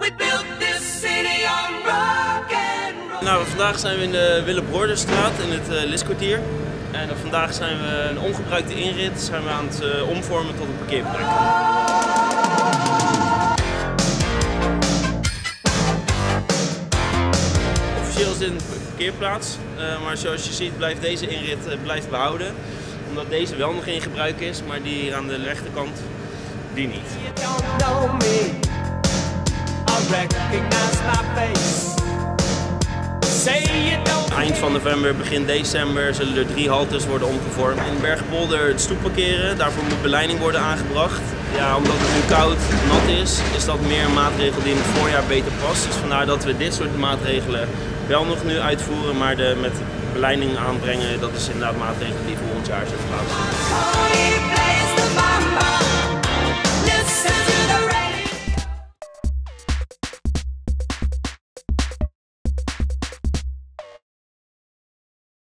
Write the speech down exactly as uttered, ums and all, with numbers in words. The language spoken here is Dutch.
Nou, vandaag zijn we in de Willebroorderstraat in het uh, Liskwartier. En uh, vandaag zijn we een ongebruikte inrit zijn we aan het uh, omvormen tot een parkeerplek. Officieel is dit een parkeerplaats, uh, maar zoals je ziet blijft deze inrit uh, blijft behouden. Omdat deze wel nog in gebruik is, maar die hier aan de rechterkant, die niet. Eind van november, begin december zullen er drie haltes worden omgevormd. In Bergenpolder het stoep parkeren, daarvoor moet beleiding worden aangebracht. Ja, omdat het nu koud, nat is, is dat meer een maatregel die in het voorjaar beter past. Dus vandaar dat we dit soort maatregelen wel nog nu uitvoeren, maar de, met beleiding aanbrengen, dat is inderdaad maatregelen die volgend jaar zullen plaatsvinden.